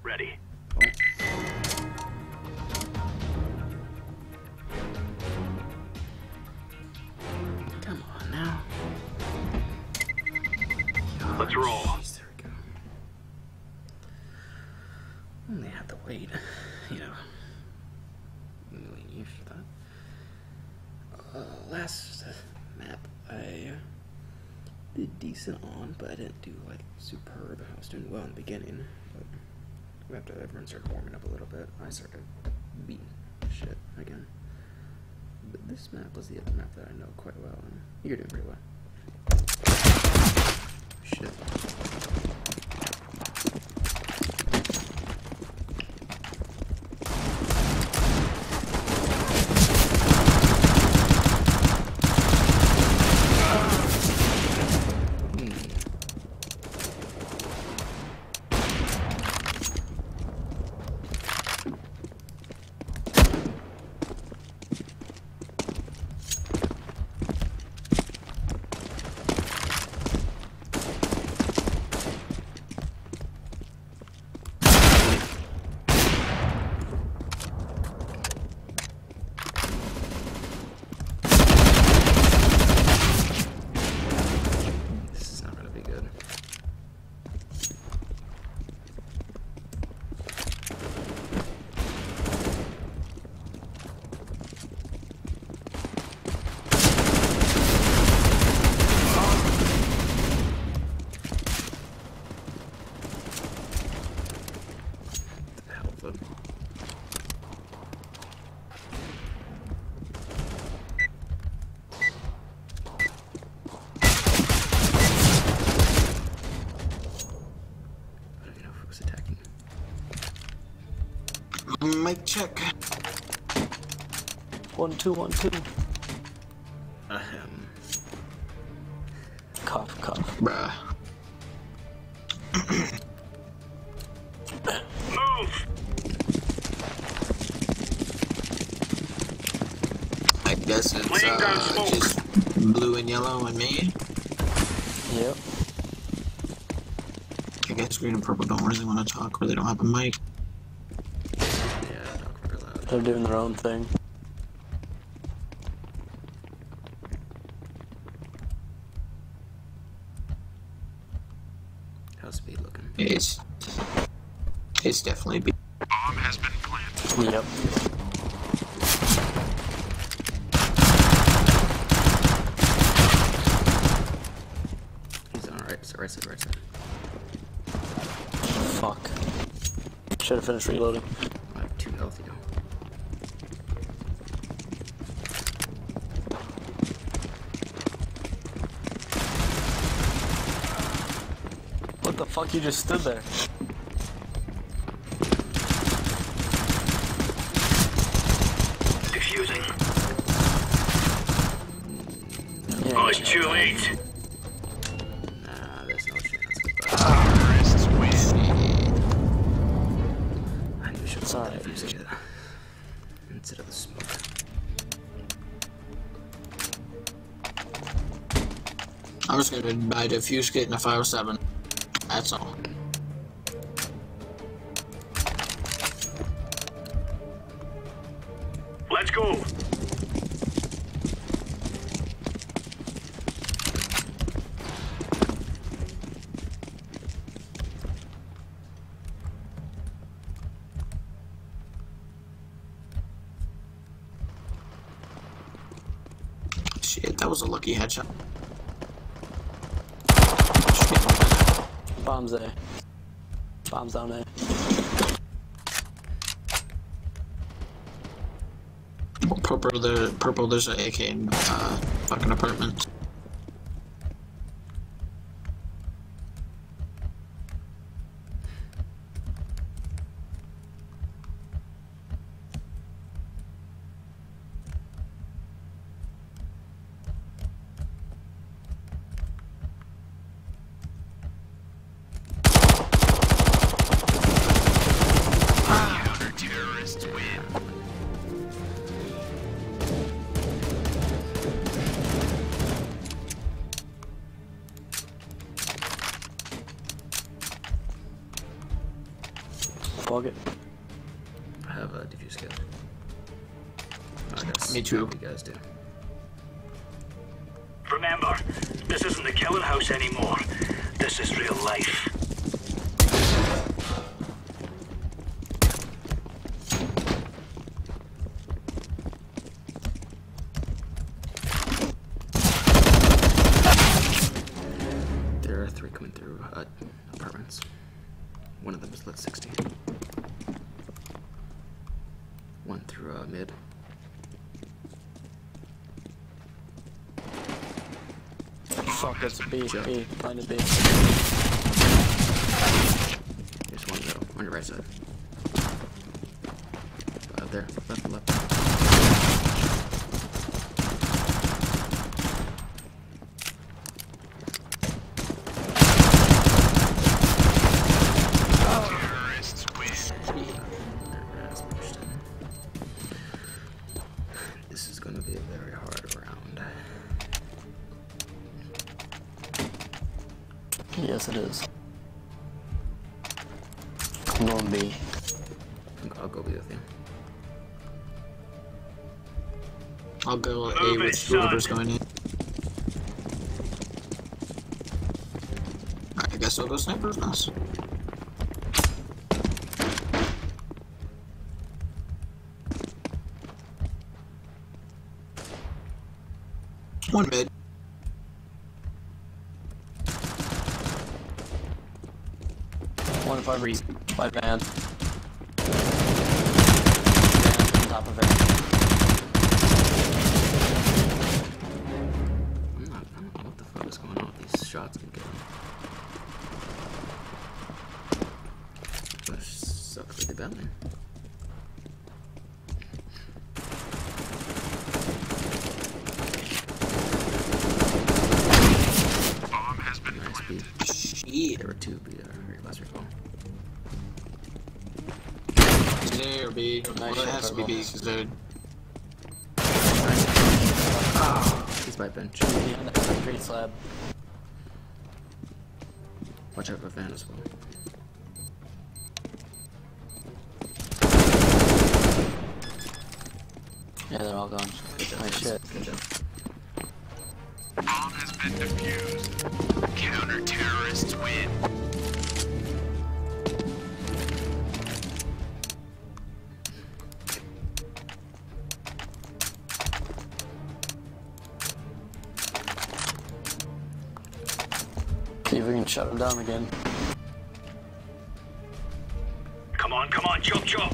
ready. Come on now. Let's roll. Jeez, there we go. Only have to wait, you know. Million years for that. Last map I did decent on, but I didn't do like superb. I was doing well in the beginning, but after everyone started warming up a little bit, I started beating shit again. But this map was the other map that I know quite well, and you're doing pretty well. Shit. Mic check. 1 2 1 2. Cough cough. Bruh. Move! I guess it's Laying down smoke. just blue and yellow and me. Yep. I guess green and purple don't really want to talk or they don't have a mic. Yeah, talk very loud. They're doing their own thing. How's speed looking? It's definitely be. Bomb has been planted. Yep. He's on right side, right side, right side. Fuck. Should have finished reloading. I have 2 health, you know. What the fuck? You just stood there. Diffusing. Yeah. Oh, it's too late. Nah, there's no chance. Terrorists win. I knew I should have Sorry. put that fuse instead of the smoke. I was gonna buy a diffuse kit and a 507. That's all. Let's go. Shit, that was a lucky headshot. Bombs A. Bombs down A. Purple, there's an AK in fucking apartment. Counter-terrorists win. Log it. I have a diffuse kit. I guess Me too. You guys do. Remember, this isn't the killing house anymore. This is real life. There are 3 coming through apartments. One of them is lit 60. One through mid. Fuck, it's B. B. Find a B. There's one middle, on your right side. There, left. Terrorists win. That's pushed in. This is gonna be a very hard round. Yes, it is. I'm going B. I'll go be with you. I'll go A Move it, with son. whoever's going in. Alright, I guess I'll go sniper's nest. One mid. One if I read. By van. Van on top of it. I don't know what the fuck is going on with these shots I'm getting. That sucks really badly. Bomb has been Nice planted. beat. Shit. There were 2 B last recall. Is A or B? Well, it has to be B because they're. He's by bench. Behind the concrete slab. Watch out for van as well. Yeah, they're all gone. Nice shit. Good job. Bomb has been defused. Counter-terrorists win. See if we can shut them down again. Come on, chop chop.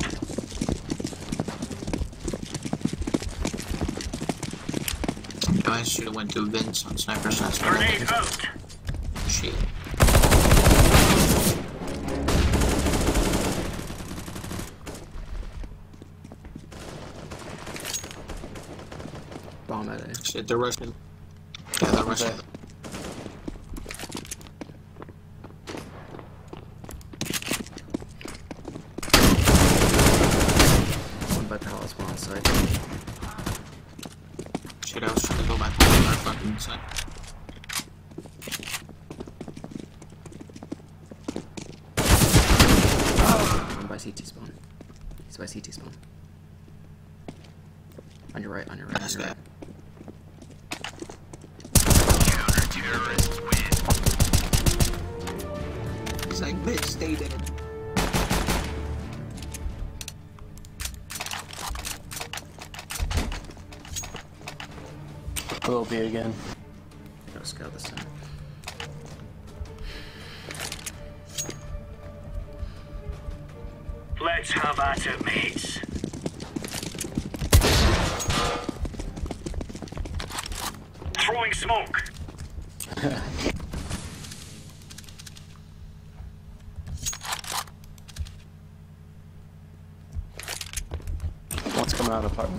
I should have went to Vince on sniper's nest. Grenade out. Shit. Bomb at A. Shit, they're rushing. Yeah, they're rushing. Okay. One by palace, one on site. Shit, I was trying to go back to our fucking side. One by CT spawn. He's by CT spawn. On your right, on your right, on Nice your guy. right. Counter-terrorists win. He's like, bitch, stay dead. We'll be again. Gotta scout this time. Let's have at it, mates. Throwing smoke. One's coming out of apartment.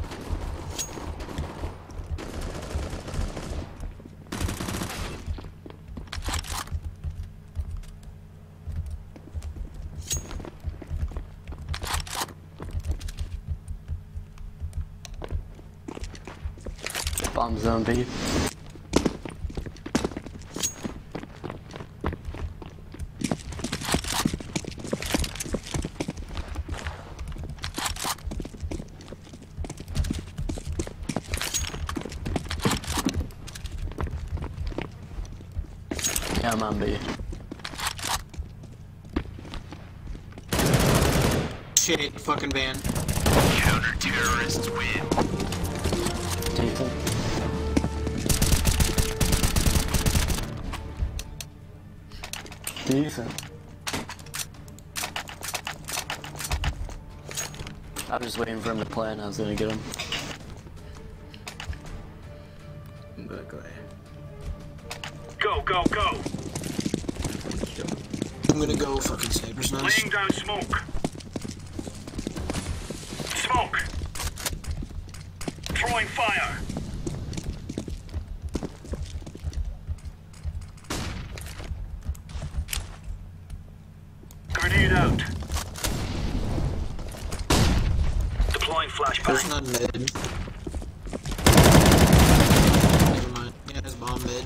Bomb zone B. Yeah, I'm on B. Shit, fucking van. Counter-terrorists win. Nathan. Decent. I was just waiting for him to play and I was gonna get him. I'm gonna go ahead. Go, go, go. I'm gonna go fucking sniper's nest. Laying down smoke. Smoke. Throwing fire. Grenade out. Deploying There's flashbang. none mid. Never mind. Yeah, there's bomb mid.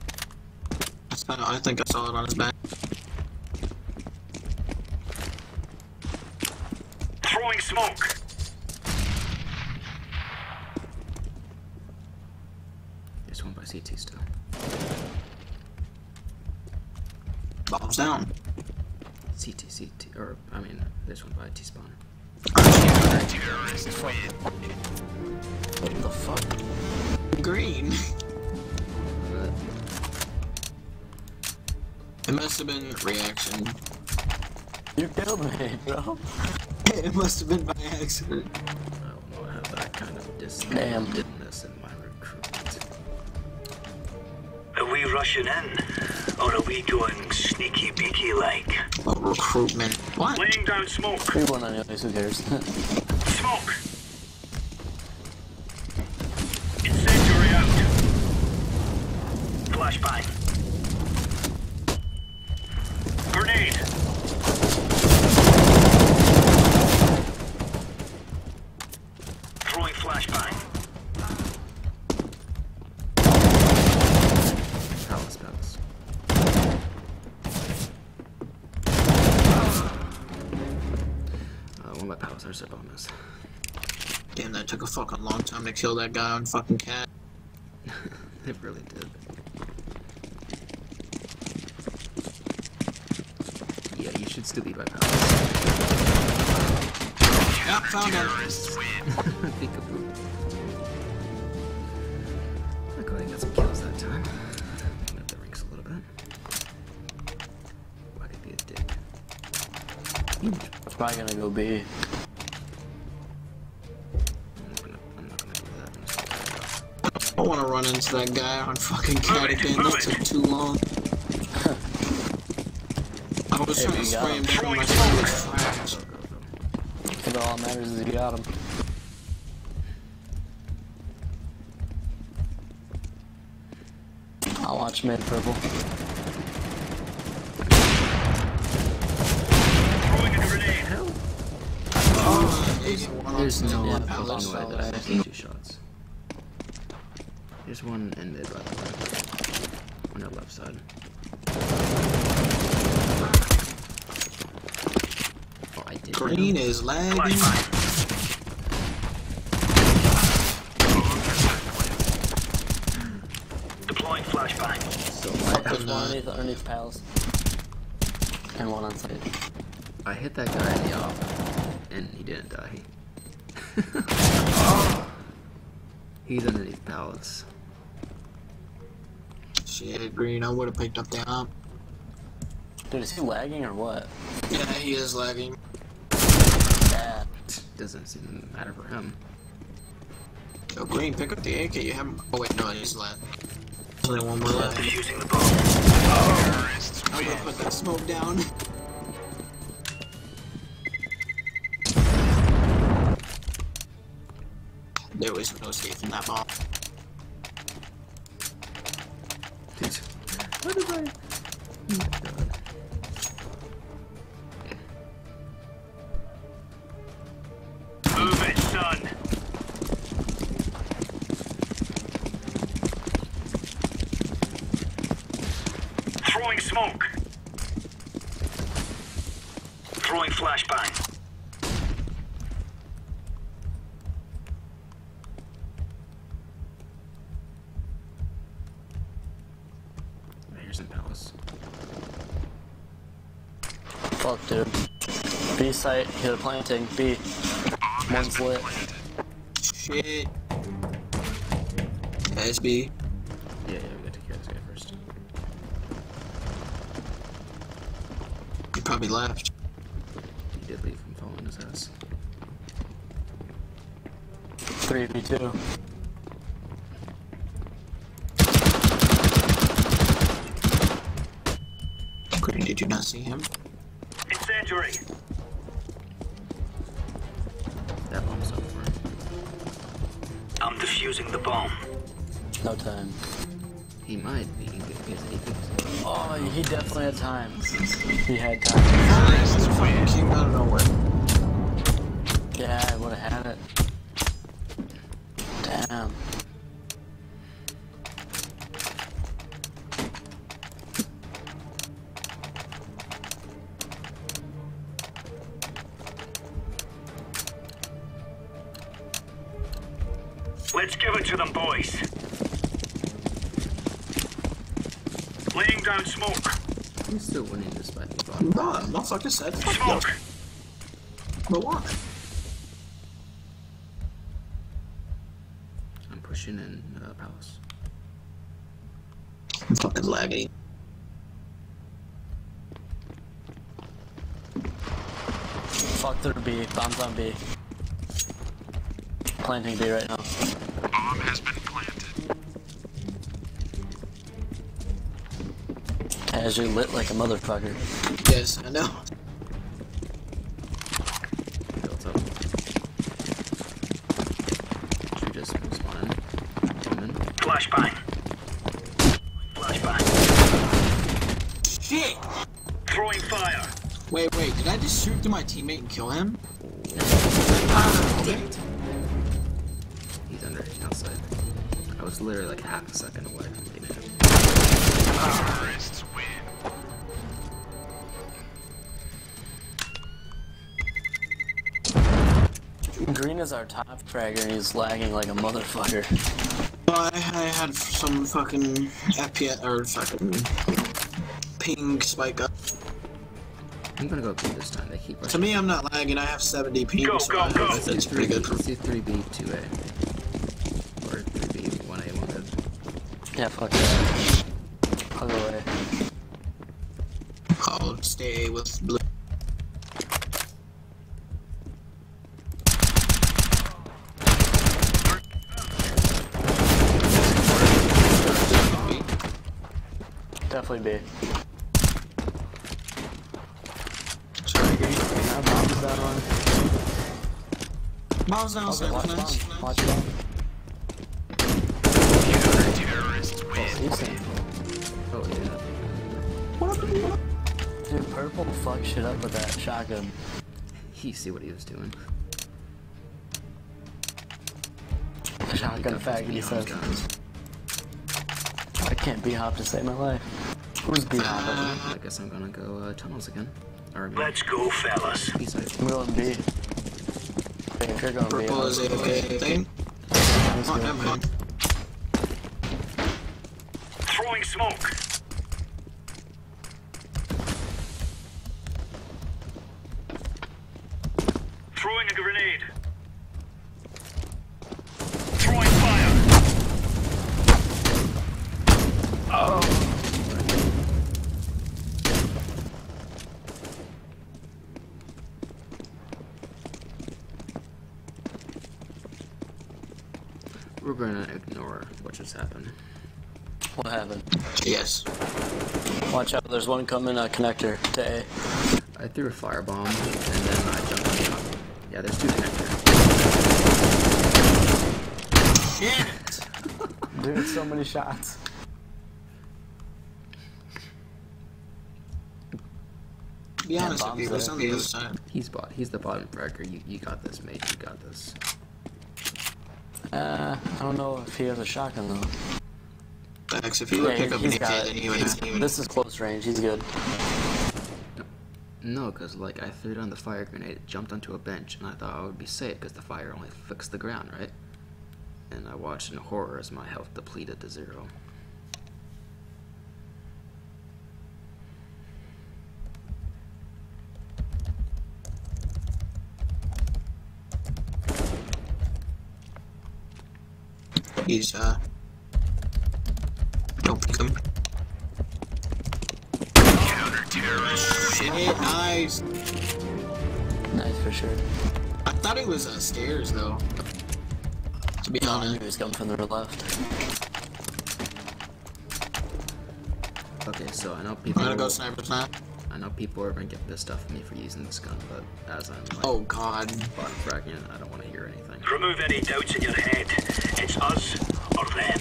I think I saw it on his back. Throwing smoke. There's one by CT still. Bombs down. CT, or, I mean, there's one by T-spawn. Terrorists win. What the fuck? Green. It must have been reaction. You killed me, bro. It must have been by accident. I don't know how that kind of Damn. disconnectedness in my recruitment. Are we rushing in? Or are we going sneaky beaky like? What recruitment? What? Laying down smoke. We won anyways, who cares? Smoke. Incendiary out. Flashbang. Grenade. Throwing flashbang. Palace, palace. One by palace, there's a bonus. Damn, that took a fucking long time to kill that guy on fucking cat. It really did. Yeah, you should still be by palace. Yep, found him. Peekaboo. I go ahead and get some kills that time. Clean up the ranks a little bit. Why could be a dick? It's probably gonna go B. I'm not gonna do that. I'm just gonna I want to run into that guy on fucking cat again. That took too long. I was trying to you spray got him him. down. My shit was trash. go, go, go. I think all that matters is you got him. I'll watch mid purple. Throwing a grenade. There's no Yeah, fucking way all that I right. can see 2 shots. There's one in mid, by the way. On the left side. Oh, I did. Green is lagging. Flashbang. Deploying flashbang. So There's one underneath palace. And one on site. I hit that guy in the off, and he didn't die. He's underneath pallets. Shit, Green, I would have picked up the op. Dude, is he lagging or what? Yeah, he is lagging. Yeah. Doesn't seem to matter for him. Yo, Green, pick up the AK. You haven't. Oh, wait, no, he's lagging. There's only one more left. Defusing the bomb. I'm gonna put that smoke down. There was no safe in that bomb. What did I? Move it, son. Throwing smoke. Throwing flashbang. Here's in palace. Fuck, dude. B site, hit a planting. B. One's lit. Shit. SB. Yeah, we gotta take care of this guy first. He probably left. He did leave from following his ass. 3v2. Green, did you not see him? Incendiary. That bomb's up for him. I'm defusing the bomb. No time. He might be. He thinks Oh, he definitely had time. He had time. This fucking came out of nowhere. Yeah, I would've had it. Damn. Let's give it to them, boys. Laying down smoke. he's still winning despite the bot. No, motherfucker said fuck you. Smoke. But why? I'm pushing in Palace. I'm fucking laggy. Fuck their B. Bomb's on B. Planting B right now. Bomb has been planted. As you lit like a motherfucker. Yes, I know. Built up. Should we just spawn in? Come in. Flashbang. Flashbang. Shit! Throwing fire. Wait, did I just shoot through my teammate and kill him? Damn it. He's under, outside. I was literally like half a second away from getting him. Terrorists win. Green is our top fragger and he's lagging like a motherfucker. Well, I had some fucking FPS or fucking ping spike up. I'm gonna go B this time. They keep To rushing. me, I'm not lagging. I have 70 ping, Go, so go, go. that's pretty good. Let's do 3B, 2A. Or 3B, 1A, 1B. Yeah, fuck that. I'll go away. I'll stay with blue. Definitely B. Sorry, Green. Now bomb's down one. Miles down, Okay, sir. watch Nice. bomb. Watch bomb. Terrorists win. Decent. Oh, yeah. Dude, Purple fucked shit up with that shotgun. He see what he was doing. Shotgun faggot, he says. I can't B-hop to save my life. Who's B-hopping? I guess I'm gonna go tunnels again. Or maybe Let's go, fellas. B side. I'm going B. Hey, if you're going B, Purple is AFK thing. Let's Oh, go. never mind. Throwing smoke. Throwing a grenade. Throwing fire. We're gonna ignore what just happened. What happened? Yes. Watch out, there's one coming, connector to A. I threw a firebomb and then I jumped on top. Yeah, there's two connectors. Shit! Dude, so many shots. Be honest bombs with you, it's there. on the other side. He's the bottom fragger. You got this, mate. You got this. I don't know if he has a shotgun though. Thanks. If you would pick up an he's AK, got then it. you would have even. This is close range, he's good. No, because like I threw down the fire grenade, it jumped onto a bench, and I thought I would be safe because the fire only fixed the ground, right? And I watched in horror as my health depleted to 0. He's don't pick him. Shit, nice. Nice for sure. I thought it was stairs though. To be No, I honest. knew he was coming from the left. Okay, so I know I'm people. gonna go sniper snap. I know people are gonna get pissed off at me for using this gun, but as I'm like Oh god. bottom fragging it, I don't want to hear anything. Remove any doubts in your head. It's us or them.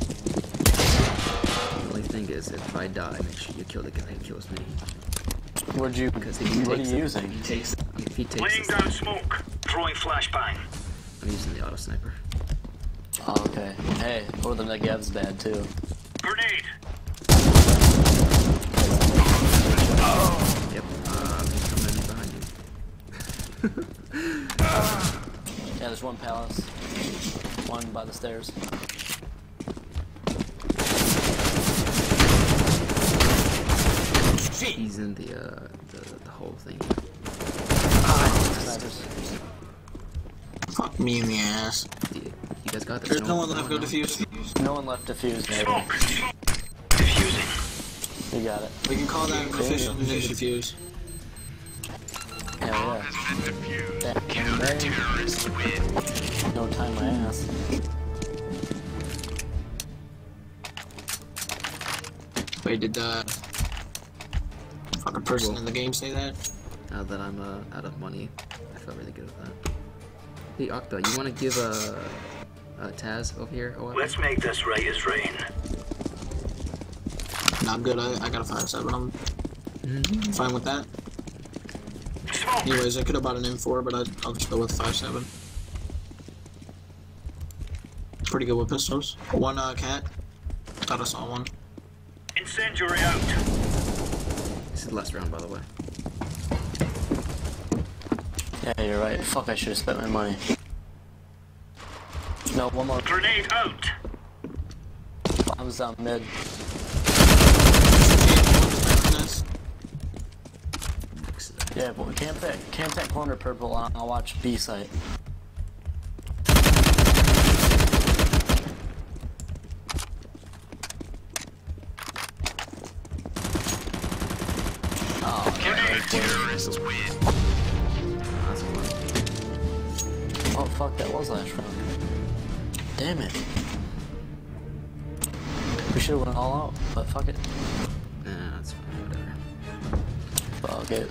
The only thing is, if I die, make sure you kill the guy who kills me. What'd you? Because if he What are takes you it, using? He takes it. If he takes Laying it, down smoke. Throwing flashbang. I'm using the auto sniper. Oh, okay. Hey, or the Negev's bad too. Grenade. Yep. He's coming in behind you. Yeah, there's one palace. One by the stairs. He's in the whole thing. Snipers. Fuck me in the ass. You guys got this. There's no one left. Go defuse. No one left defused, maybe. Smoke. Diffusing. You got it. We can call that an official ninja defuse. Hell yeah. Damn, no time my ass. Wait, did the fucking person in the game say that? Now that I'm out of money, I feel really good with that. Hey Octa, you want to give Taz over here a weapon? Let's make this right as rain. Nah, I'm good. I got a 5.7. I'm fine with that. Smoke. Anyways, I could have bought an M4, but I'll just go with 5.7. Pretty good with pistols. One cat. Thought I saw one. Incendiary out. This is the last round, by the way. Yeah, you're right. Fuck, I should have spent my money. No, one more. Grenade out. Bombs down mid. Yeah, but we can't pick corner purple. I'll watch B site. Oh, Terrorists win. That's fun. oh fuck, that was last round. Damn it. We should have went all out, but fuck it. Nah, that's fine. Whatever. Fuck it.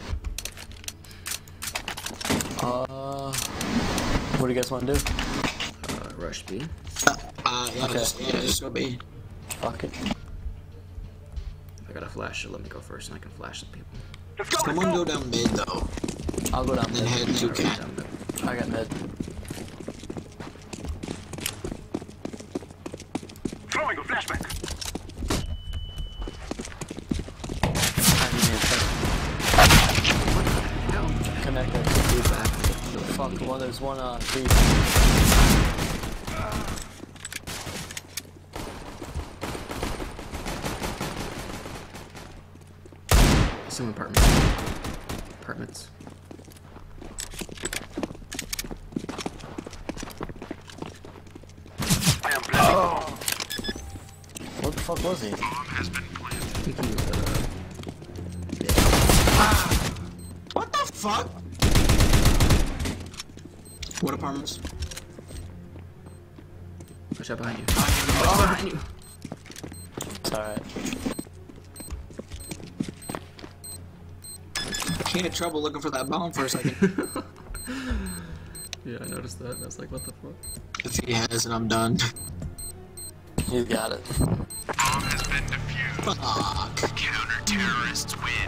What do you guys want to do? Rush B. Yeah, Okay. just go B. Fuck it. I got a flash, so let me go first, and I can flash the people. Let's go. Someone go down mid though, I'll go down and then mid. head to Alright, cat. down mid. I got mid. Throwing a flashbang. Connected. Be back. Fuck, well, there's one on B. Some apartments. Apartments. I am blessing. What the fuck was he? I think he was, What the fuck? What apartments? Watch out behind you. Oh, behind you! It's alright. He had trouble looking for that bomb for a second. Yeah, I noticed that. I was like, what the fuck? If he has it, I'm done. You got it. Fuck. Counter-terrorists win.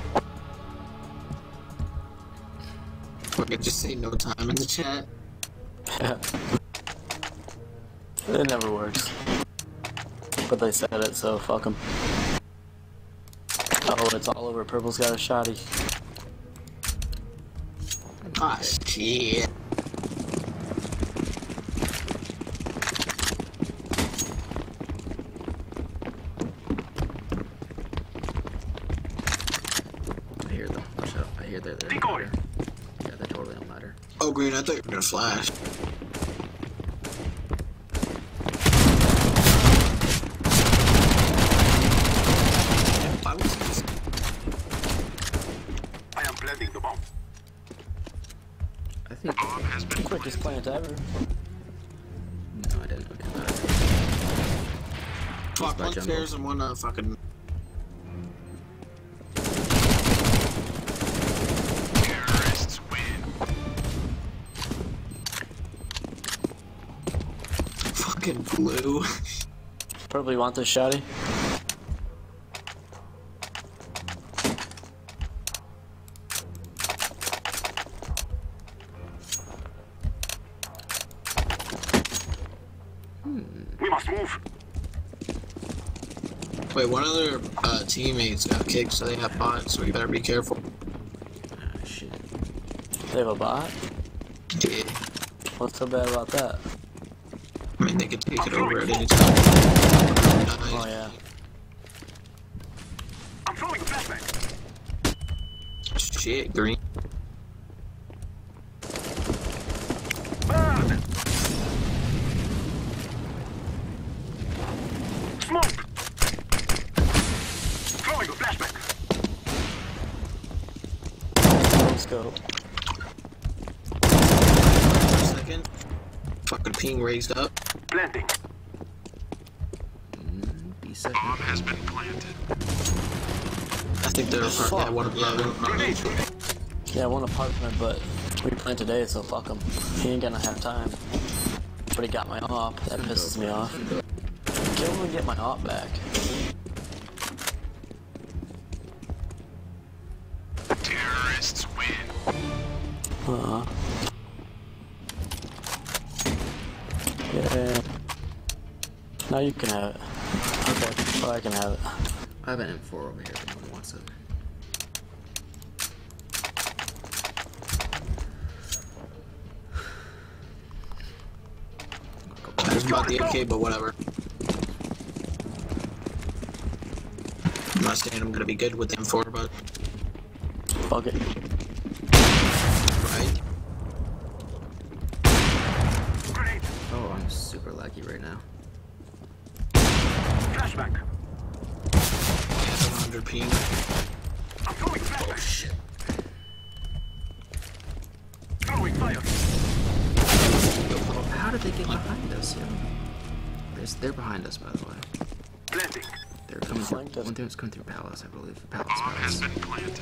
Fucking just say no time in the chat. Yeah. It never works. But they said it, so fuck them. Oh, it's all over. Purple's got a shotty. Ah, shit. I hear them. Watch out. I hear they're there. Decoy. Yeah, they totally don't matter. Oh, Green, I thought you were gonna flash. plant ever. No, I didn't. Okay, bye. Fuck, by one jungle. stairs and one fucking. Terrorists win. Fucking blue. Probably want this shotty. We must move. Wait, one of their teammates got kicked, so they have bots, so you better be careful. Ah, shit. They have a bot? Yeah. What's so bad about that? I mean, they could take it over at any time. Oh yeah. I'm throwing a flashback. Shit, green. Burn. Smoke. Throwing a flashback. Let's go. Second. Fucking ping raised up. Planting. Be second. Bomb has been planted. I think they're Fuck. one of Grenade. Yeah, one apartment, but we plant today, so fuck him. He ain't gonna have time. But he got my op. That pisses me off. Kill him and get my op back. Terrorists win. Yeah. Now you can have it. Okay, well I can have it. I have an M4 over here if anyone wants it. I was about the AK, but whatever. I'm not saying I'm gonna be good with M4, but Fuck it. right. Grenade. Oh, I'm super laggy right now. Flashback. 100 ping. I'm throwing flashback. Shit. Throwing fire. How did they get behind us, yo? They're behind us, by the way. Planting. They're coming through. Flanked us. One thing's coming through Palace, I believe. Palace, Bomb has Palace. been planted.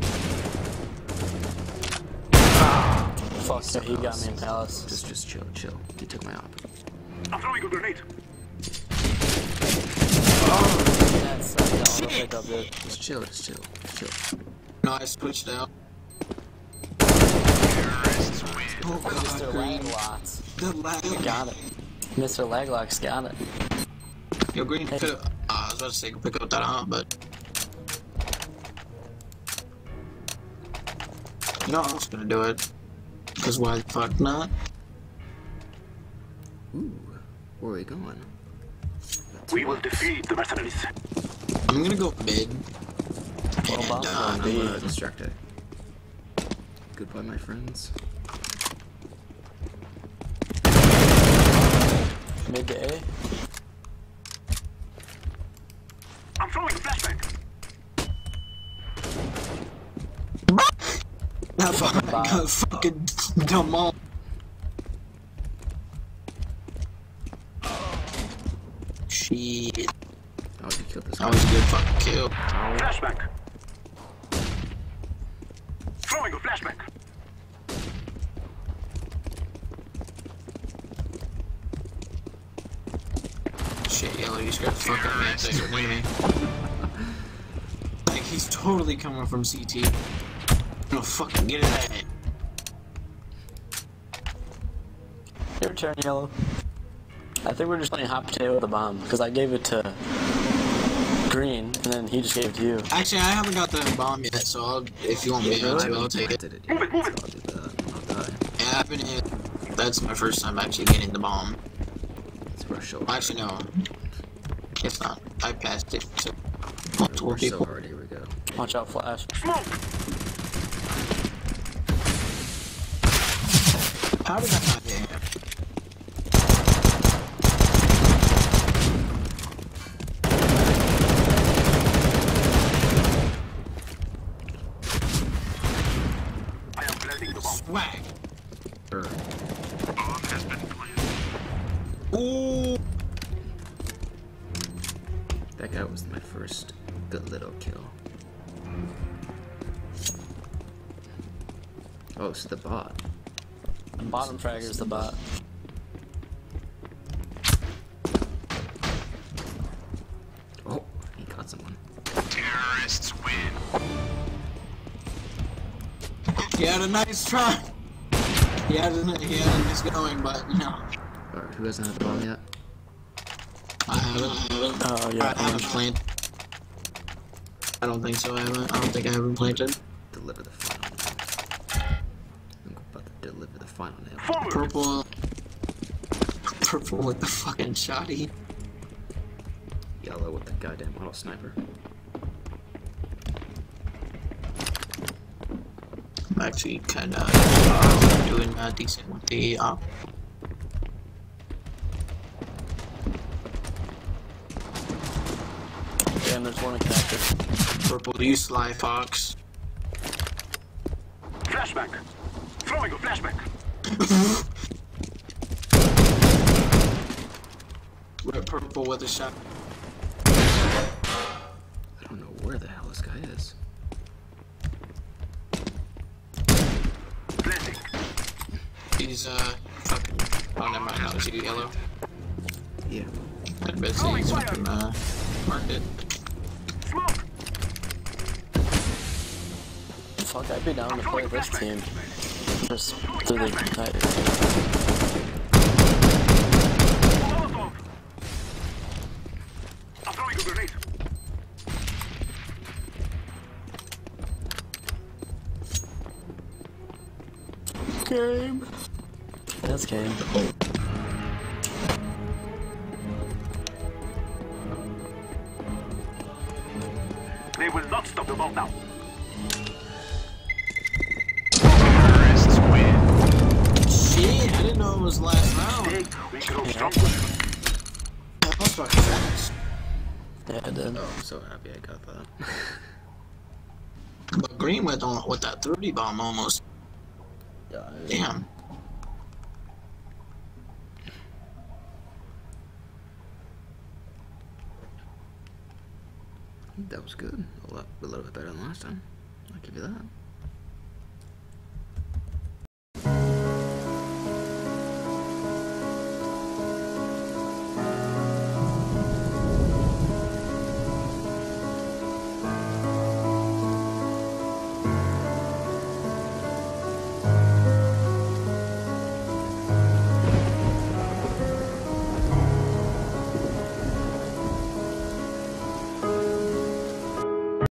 Fuck yeah, he got me in Palace. Just chill, chill. He took my op. I'm throwing a grenade. That's the pick up it. Just chill, just chill, just chill. No, I switched out. Terrorists win. Oh god, Mr. green. Laglots. The lag. Got it. Mr. Laglocks got it. Yo, green. Pick up. I was about to say pick up that hump, but you know I was gonna do it. Cause why the fuck not? Ooh, where are we going? We will defeat the mercenaries. I'm gonna go mid. Well, And boss I'm B. distracted. Goodbye, my friends. Mid to A. I'm throwing a flashback. that fucking got fucking dumb all. Shit. Oh, you killed this That guy. was a good fucking kill. Flashback. Throwing a flashback. Shit, yellow, you scared the fuck out of me. I thought you were near me. Like, he's totally coming from CT. No, fucking get it at it. Your turn, Yellow. I think we're just playing hot potato with the bomb, because I gave it to Green, and then he just gave it to you. Actually, I haven't got the bomb yet, so if you want me to, I'll take it. Did it? Move it, move it. I'll do that. I'll die. Yeah, I've been in. That's my first time actually getting the bomb. Let's rush over. Actually, no. It's not. I passed it to multiple We're so people. hard. Here we go. Watch out, Flash. Smoke. How did I not hit? I am planting the bomb. Swag. Er, Bomb That guy was my first good little kill. Oh, it's the bot. The bottom fragger's the bot. Oh, he caught someone. Terrorists win. He had a nice try. He had a nice going, but you know. Alright, who hasn't had the bomb yet? I haven't. Oh yeah. I haven't planted. I don't think so. I don't think I haven't planted. Deliver the final nail. I'm about to deliver the final nail. Forward. Purple with the fucking shotty. Yellow with the goddamn auto sniper. I'm actually kind of doing decent with the Damn, there's one in connector. purple. You sly fox. Flashback. Throwing a flashback. Red purple with a shot. I don't know where the hell this guy is. Blending. He's fucking. Oh, never mind. That was you, yellow. Yeah. I bet he's fucking marked it. Smoke. Fuck, I'd be down to play this team. Just through the entire Molotov. I'm throwing a grenade. game. That's game. They will not stop the ball now. Shit, I didn't know it was last round. Big, we grow stronger. That was fucking fast. Yeah, I did. Oh, I'm so happy I got that. But Green went on with that 30 bomb almost. Damn. That was good. A little bit better than last time. I'll give you that.